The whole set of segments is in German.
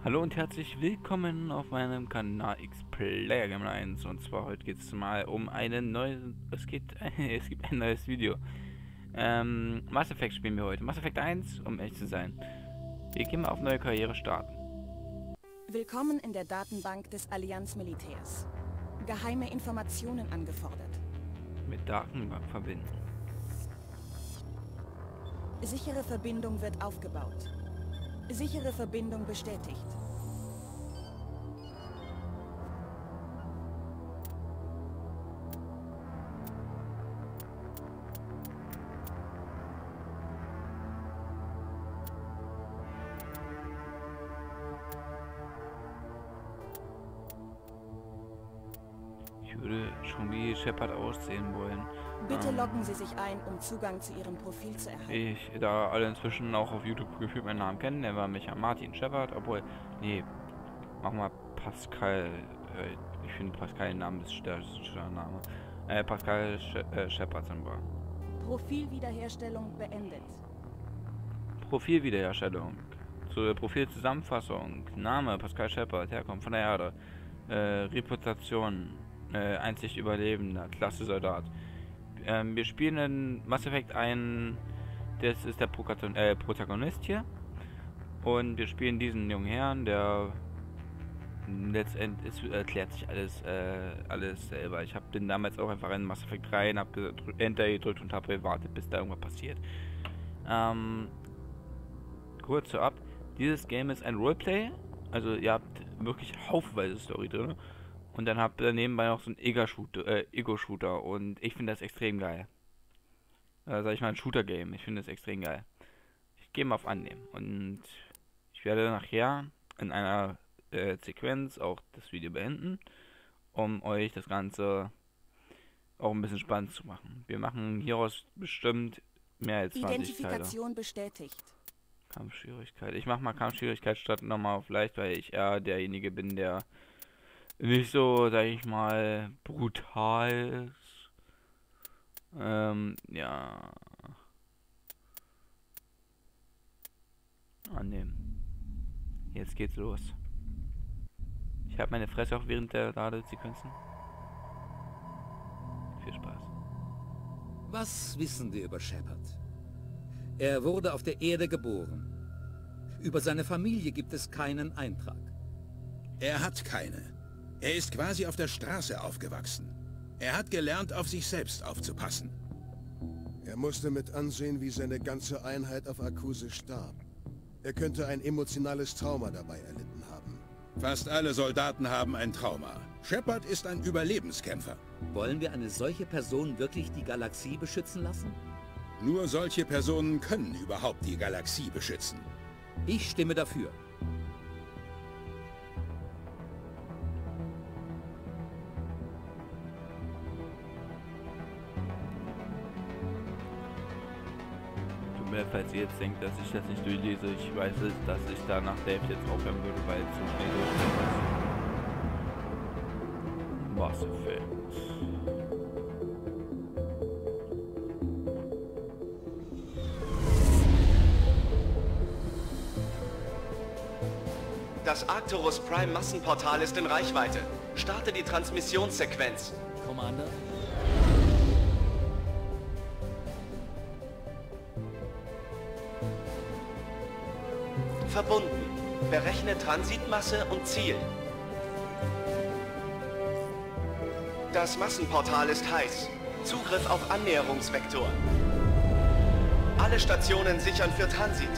Hallo und herzlich willkommen auf meinem Kanal X-Player Game 1. Und zwar heute geht es mal um einen neuen. Es gibt ein neues Video. Mass Effect spielen wir heute. Mass Effect 1, um ehrlich zu sein. Wir gehen mal auf neue Karriere starten. Willkommen in der Datenbank des Allianz-Militärs. Geheime Informationen angefordert. Mit Datenbank verbinden. Sichere Verbindung wird aufgebaut. Sichere Verbindung bestätigt. Ich würde schon wie Shepard aussehen wollen. Bitte loggen Sie sich ein, um Zugang zu Ihrem Profil zu erhalten. Da alle inzwischen auch auf YouTube gefühlt meinen Namen kennen, der war mich Martin Shepard, obwohl, nee, mach mal Pascal, ich finde Pascal den Name ist der Name. Pascal Shepard sind wir. Profilwiederherstellung beendet. Profilwiederherstellung. Zur Profilzusammenfassung. Name Pascal Shepard, Herkunft von der Erde. Reputation, einzig Überlebender, Klasse Soldat. Wir spielen in Mass Effect ein, das ist der Protagonist hier. Und wir spielen diesen jungen Herrn, der letztendlich erklärt sich alles selber. Ich habe den damals auch einfach in Mass Effect 3 und habe Enter gedrückt und habe gewartet, bis da irgendwas passiert. Kurz vorab, dieses Game ist ein Roleplay, also ihr habt wirklich haufenweise Story drin. Und dann habt ihr nebenbei noch so ein Ego-Shooter und ich finde das extrem geil. Sag ich mal ein Shooter-Game, ich finde das extrem geil. Ich gehe mal auf Annehmen und ich werde nachher in einer Sequenz auch das Video beenden, um euch das Ganze auch ein bisschen spannend zu machen. Wir machen hieraus bestimmt mehr als 20 Identifikation Teile. bestätigt. Kampfschwierigkeit. Ich mache mal Kampfschwierigkeit statt nochmal auf leicht, weil ich eher derjenige bin, der nicht so, sag ich mal, brutal ist. Ja. Annehmen. Jetzt geht's los. Ich habe meine Fresse auch während der Ladesequenzen. Viel Spaß. Was wissen wir über Shepard? Er wurde auf der Erde geboren. Über seine Familie gibt es keinen Eintrag. Er hat keine. Er ist quasi auf der Straße aufgewachsen. Er hat gelernt, auf sich selbst aufzupassen. Er musste mit ansehen, wie seine ganze Einheit auf Akuse starb. Er könnte ein emotionales Trauma dabei erlitten haben. Fast alle Soldaten haben ein Trauma. Shepard ist ein Überlebenskämpfer. Wollen wir eine solche Person wirklich die Galaxie beschützen lassen? Nur solche Personen können überhaupt die Galaxie beschützen. Ich stimme dafür. Falls ihr jetzt denkt, dass ich das nicht durchlese, ich weiß es, dass ich da nach der Hälfte jetzt aufhören würde, weil es zu schnell durchgeht. Mass Effect. Das Arcturus Prime Massenportal ist in Reichweite. Starte die Transmissionssequenz. Commander? Verbunden. Berechne Transitmasse und Ziel. Das Massenportal ist heiß. Zugriff auf Annäherungsvektor. Alle Stationen sichern für Transit.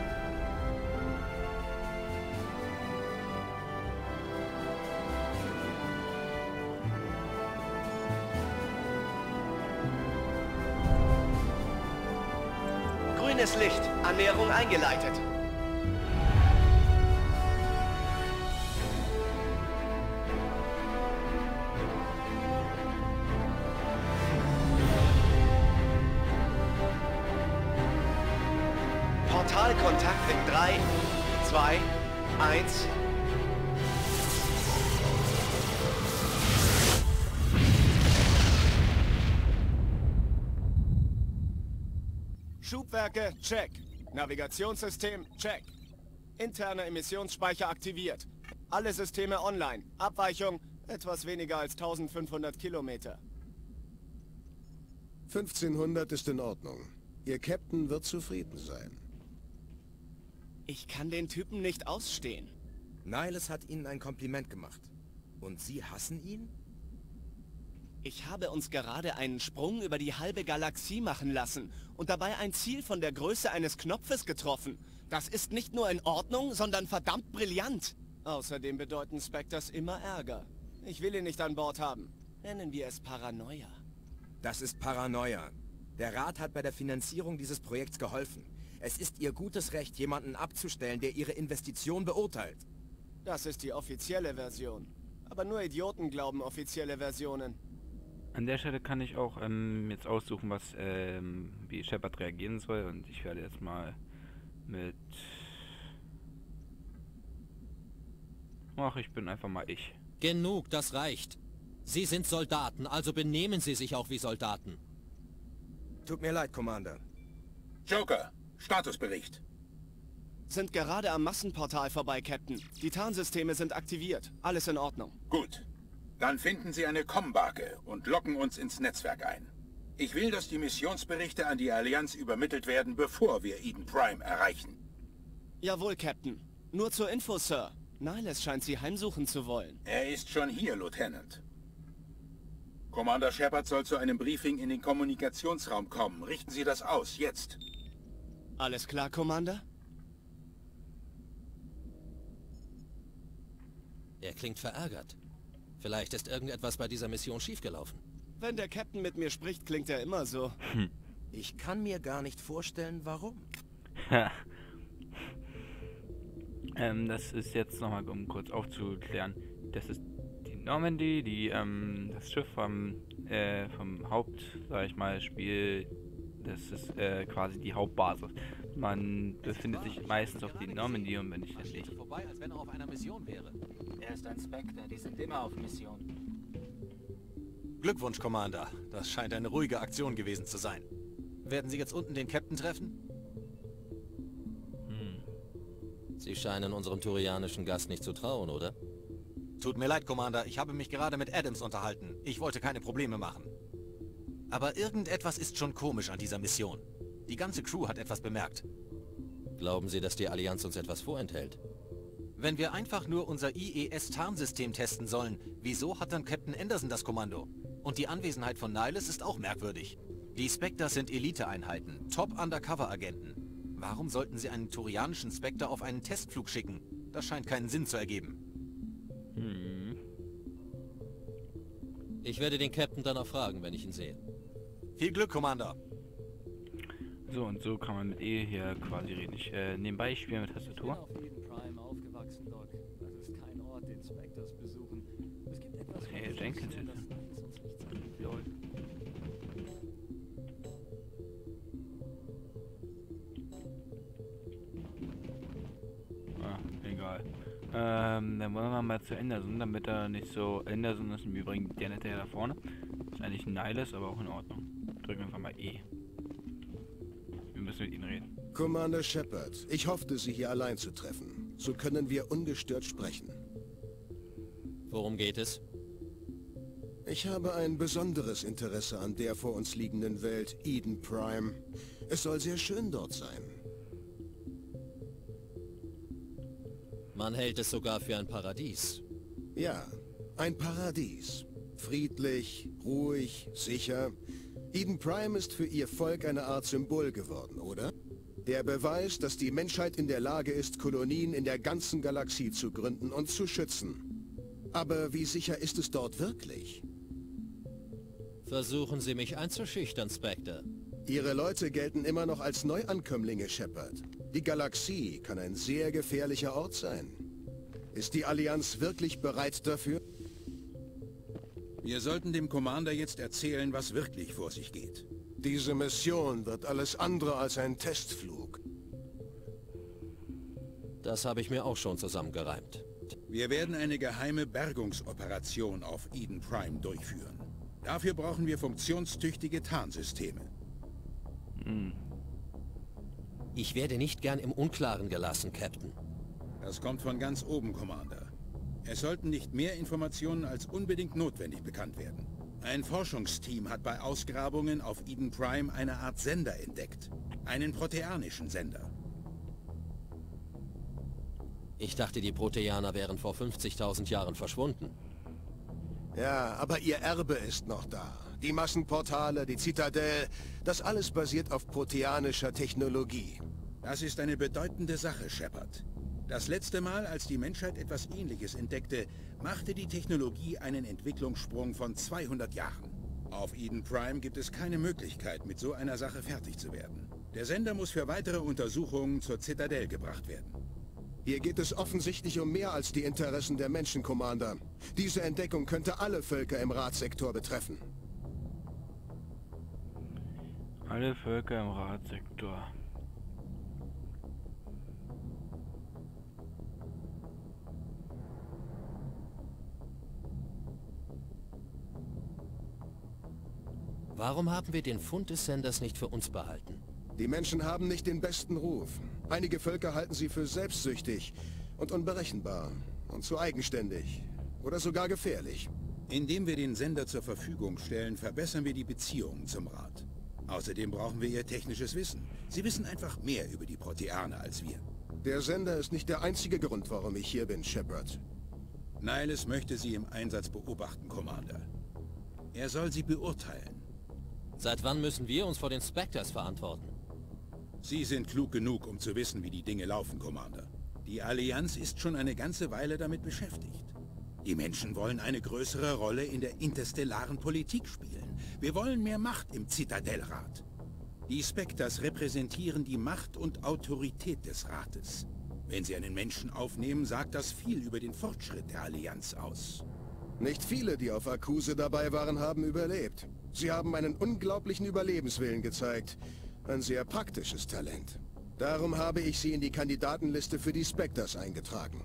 Grünes Licht. Annäherung eingeleitet. Portalkontakt in 3, 2, 1. Schubwerke, check. Navigationssystem, check. Interner Emissionsspeicher aktiviert. Alle Systeme online. Abweichung etwas weniger als 1500 Kilometer. 1500 ist in Ordnung. Ihr Captain wird zufrieden sein. Ich kann den Typen nicht ausstehen. Niles hat Ihnen ein Kompliment gemacht. Und Sie hassen ihn? Ich habe uns gerade einen Sprung über die halbe Galaxie machen lassen und dabei ein Ziel von der Größe eines Knopfes getroffen. Das ist nicht nur in Ordnung, sondern verdammt brillant. Außerdem bedeuten Spectres immer Ärger. Ich will ihn nicht an Bord haben. Nennen wir es Paranoia. Das ist Paranoia. Der Rat hat bei der Finanzierung dieses Projekts geholfen. Es ist Ihr gutes Recht, jemanden abzustellen, der Ihre Investition beurteilt. Das ist die offizielle Version. Aber nur Idioten glauben offizielle Versionen. An der Stelle kann ich auch jetzt aussuchen, wie Shepard reagieren soll. Und ich werde jetzt mal mit... Ach, ich bin einfach mal ich. Genug, das reicht. Sie sind Soldaten, also benehmen Sie sich auch wie Soldaten. Tut mir leid, Commander. Joker, Statusbericht. Sind gerade am Massenportal vorbei, Captain. Die Tarnsysteme sind aktiviert. Alles in Ordnung. Gut. Dann finden Sie eine Kommbarke und locken uns ins Netzwerk ein. Ich will, dass die Missionsberichte an die Allianz übermittelt werden, bevor wir Eden Prime erreichen. Jawohl, Captain. Nur zur Info, Sir. Niles scheint Sie heimsuchen zu wollen. Er ist schon hier, Lieutenant. Commander Shepard soll zu einem Briefing in den Kommunikationsraum kommen. Richten Sie das aus, jetzt. Alles klar, Commander? Er klingt verärgert. Vielleicht ist irgendetwas bei dieser Mission schiefgelaufen. Wenn der Captain mit mir spricht, klingt er immer so. Ich kann mir gar nicht vorstellen, warum. Das ist jetzt nochmal, um kurz aufzuklären. Das ist die Normandy, das Schiff vom Haupt, sag ich mal, Spiel. Das ist quasi die Hauptbasis. Man befindet sich meistens auf die Normandy und wenn ich dann nicht. Vorbei, als wenn er auf einer Mission wäre. Er ist ein Spectre, die sind immer auf Mission. Glückwunsch, Commander. Das scheint eine ruhige Aktion gewesen zu sein. Werden Sie jetzt unten den Captain treffen? Sie scheinen unserem turianischen Gast nicht zu trauen, oder? Tut mir leid, Commander. Ich habe mich gerade mit Adams unterhalten. Ich wollte keine Probleme machen. Aber irgendetwas ist schon komisch an dieser Mission. Die ganze Crew hat etwas bemerkt. Glauben Sie, dass die Allianz uns etwas vorenthält? Wenn wir einfach nur unser IES-Tarnsystem testen sollen, wieso hat dann Captain Anderson das Kommando? Und die Anwesenheit von Niles ist auch merkwürdig. Die Spectres sind Elite-Einheiten, Top-Undercover-Agenten. Warum sollten sie einen turianischen Spectre auf einen Testflug schicken? Das scheint keinen Sinn zu ergeben. Ich werde den Captain dann auch fragen, wenn ich ihn sehe. Viel Glück, Commander. So und so kann man mit hier quasi reden. Ich nebenbei spiele mit Tastatur. Auf Eden Prime aufgewachsen, Doc. Das ist kein Ort, den Spectres besuchen. Es gibt etwas, Hey, Jenkins ist. Lol. Egal. Dann wollen wir mal zu Anderson, damit er nicht so... Anderson ist im Übrigen der Nette da vorne. Ist eigentlich ein Niles, aber auch in Ordnung. Drücken einfach mal E. Wir müssen mit ihnen reden. Commander Shepard, ich hoffte, Sie hier allein zu treffen. So können wir ungestört sprechen. Worum geht es? Ich habe ein besonderes Interesse an der vor uns liegenden Welt, Eden Prime. Es soll sehr schön dort sein. Man hält es sogar für ein Paradies. Ja, ein Paradies. Friedlich, ruhig, sicher. Eden Prime ist für ihr Volk eine Art Symbol geworden, oder? Der Beweis, dass die Menschheit in der Lage ist, Kolonien in der ganzen Galaxie zu gründen und zu schützen. Aber wie sicher ist es dort wirklich? Versuchen Sie mich einzuschüchtern, Spectre. Ihre Leute gelten immer noch als Neuankömmlinge, Shepard. Die Galaxie kann ein sehr gefährlicher Ort sein. Ist die Allianz wirklich bereit dafür? Wir sollten dem Commander jetzt erzählen, was wirklich vor sich geht. Diese Mission wird alles andere als ein Testflug. Das habe ich mir auch schon zusammengereimt. Wir werden eine geheime Bergungsoperation auf Eden Prime durchführen. Dafür brauchen wir funktionstüchtige Tarnsysteme. Ich werde nicht gern im Unklaren gelassen, Captain. Das kommt von ganz oben, Commander. Es sollten nicht mehr Informationen als unbedingt notwendig bekannt werden. Ein Forschungsteam hat bei Ausgrabungen auf Eden Prime eine Art Sender entdeckt. Einen proteanischen Sender. Ich dachte, die Proteaner wären vor 50.000 Jahren verschwunden. Ja, aber ihr Erbe ist noch da. Die Massenportale, die Zitadelle, das alles basiert auf proteanischer Technologie. Das ist eine bedeutende Sache, Shepard. Das letzte Mal, als die Menschheit etwas Ähnliches entdeckte, machte die Technologie einen Entwicklungssprung von 200 Jahren. Auf Eden Prime gibt es keine Möglichkeit, mit so einer Sache fertig zu werden. Der Sender muss für weitere Untersuchungen zur Zitadelle gebracht werden. Hier geht es offensichtlich um mehr als die Interessen der Menschen, Commander. Diese Entdeckung könnte alle Völker im Radsektor betreffen. Alle Völker im Radsektor. Warum haben wir den Fund des Senders nicht für uns behalten? Die Menschen haben nicht den besten Ruf. Einige Völker halten sie für selbstsüchtig und unberechenbar und zu eigenständig oder sogar gefährlich. Indem wir den Sender zur Verfügung stellen, verbessern wir die Beziehungen zum Rat. Außerdem brauchen wir ihr technisches Wissen. Sie wissen einfach mehr über die Proteaner als wir. Der Sender ist nicht der einzige Grund, warum ich hier bin, Shepard. Niles möchte Sie im Einsatz beobachten, Commander. Er soll Sie beurteilen. Seit wann müssen wir uns vor den Spectres verantworten? Sie sind klug genug, um zu wissen, wie die Dinge laufen, Commander. Die Allianz ist schon eine ganze Weile damit beschäftigt. Die Menschen wollen eine größere Rolle in der interstellaren Politik spielen. Wir wollen mehr Macht im Zitadellrat. Die Spectres repräsentieren die Macht und Autorität des Rates. Wenn sie einen Menschen aufnehmen, sagt das viel über den Fortschritt der Allianz aus. Nicht viele, die auf Akuse dabei waren, haben überlebt. Sie haben einen unglaublichen Überlebenswillen gezeigt. Ein sehr praktisches Talent. Darum habe ich sie in die Kandidatenliste für die Spectres eingetragen.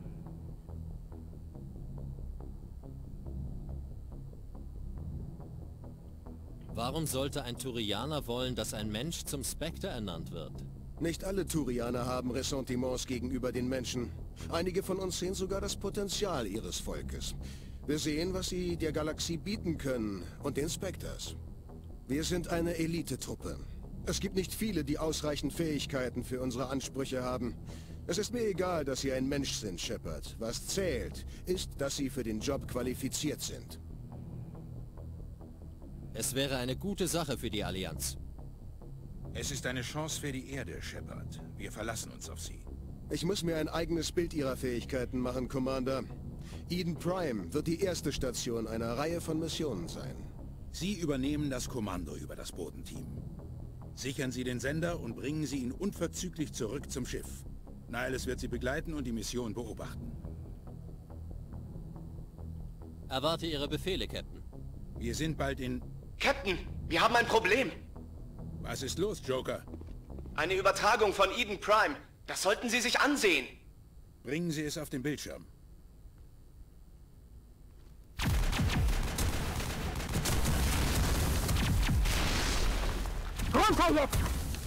Warum sollte ein Turianer wollen, dass ein Mensch zum Spectre ernannt wird? Nicht alle Turianer haben Ressentiments gegenüber den Menschen. Einige von uns sehen sogar das Potenzial ihres Volkes. Wir sehen, was sie der Galaxie bieten können und den Spectres. Wir sind eine Elitetruppe. Es gibt nicht viele, die ausreichend Fähigkeiten für unsere Ansprüche haben. Es ist mir egal, dass Sie ein Mensch sind, Shepard. Was zählt, ist, dass Sie für den Job qualifiziert sind. Es wäre eine gute Sache für die Allianz. Es ist eine Chance für die Erde, Shepard. Wir verlassen uns auf Sie. Ich muss mir ein eigenes Bild Ihrer Fähigkeiten machen, Commander. Eden Prime wird die erste Station einer Reihe von Missionen sein. Sie übernehmen das Kommando über das Bodenteam. Sichern Sie den Sender und bringen Sie ihn unverzüglich zurück zum Schiff. Niles wird Sie begleiten und die Mission beobachten. Erwarte Ihre Befehle, Captain. Wir sind bald in... Captain, wir haben ein Problem. Was ist los, Joker? Eine Übertragung von Eden Prime. Das sollten Sie sich ansehen. Bringen Sie es auf den Bildschirm. Runter jetzt!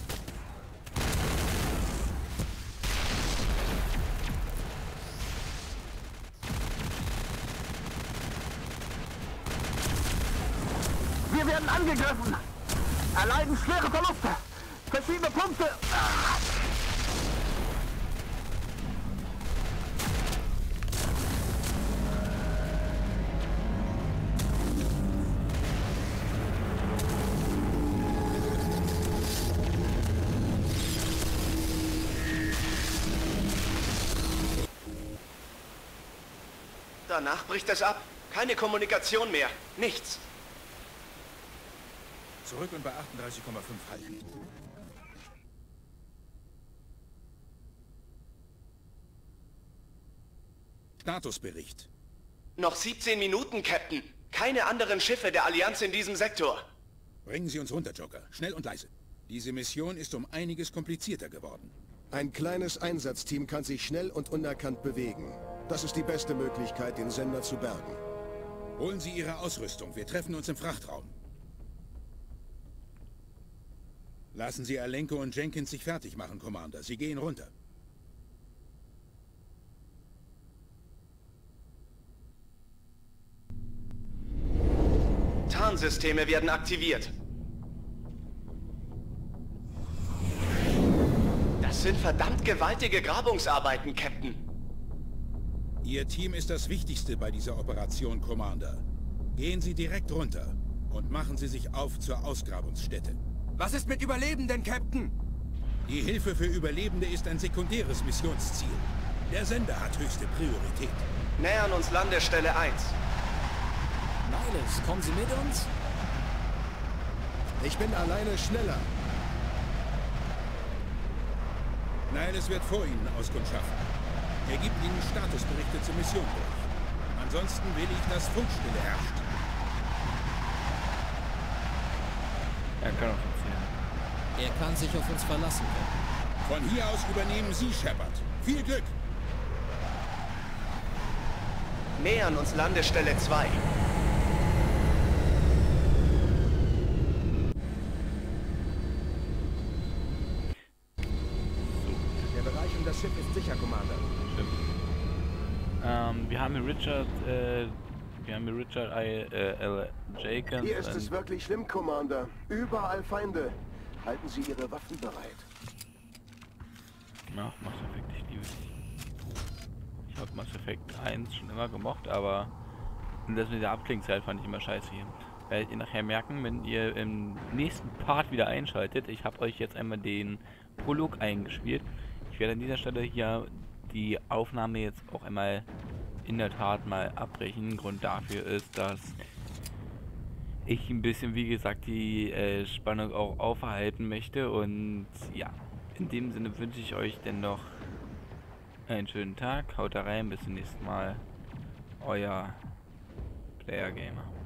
Wir werden angegriffen! Erleiden schwere Verluste! Verschiedene Punkte! Danach bricht es ab. Keine Kommunikation mehr. Nichts. Zurück und bei 38,5 halten. Statusbericht. Noch 17 Minuten, Captain. Keine anderen Schiffe der Allianz in diesem Sektor. Bringen Sie uns runter, Joker. Schnell und leise. Diese Mission ist um einiges komplizierter geworden. Ein kleines Einsatzteam kann sich schnell und unerkannt bewegen. Das ist die beste Möglichkeit, den Sender zu bergen. Holen Sie Ihre Ausrüstung. Wir treffen uns im Frachtraum. Lassen Sie Alenko und Jenkins sich fertig machen, Commander. Sie gehen runter. Tarnsysteme werden aktiviert. Das sind verdammt gewaltige Grabungsarbeiten, Captain. Ihr Team ist das Wichtigste bei dieser Operation, Commander. Gehen Sie direkt runter und machen Sie sich auf zur Ausgrabungsstätte. Was ist mit Überlebenden, Captain? Die Hilfe für Überlebende ist ein sekundäres Missionsziel. Der Sender hat höchste Priorität. Nähern uns Landestelle 1. Niles, kommen Sie mit uns? Ich bin alleine schneller. Niles wird vor Ihnen auskundschaften. Er gibt Ihnen Statusberichte zur Mission durch. Ansonsten will ich, dass Funkstille herrscht. Er kann auch funktionieren. Er kann sich auf uns verlassen können. Von hier aus übernehmen Sie, Shepard. Viel Glück! Nähern uns Landestelle 2. Der Bereich um das Schiff ist sicher, Commander. Stimmt. Wir haben hier Richard L. Jenkins. Hier ist es wirklich schlimm, Commander. Überall Feinde. Halten Sie Ihre Waffen bereit. Ja, Mass Effect, ich liebe dich. Ich habe Mass Effect 1 schon immer gemocht, aber das mit der Abklingzeit fand ich immer scheiße hier. Werdet ihr nachher merken, wenn ihr im nächsten Part wieder einschaltet. Ich habe euch jetzt einmal den Prolog eingespielt. Ich werde an dieser Stelle hier die Aufnahme jetzt auch einmal in der Tat mal abbrechen. Grund dafür ist, dass ich ein bisschen, wie gesagt, die Spannung auch aufhalten möchte. Und ja, in dem Sinne wünsche ich euch denn noch einen schönen Tag. Haut da rein, bis zum nächsten Mal. Euer Player Gamer.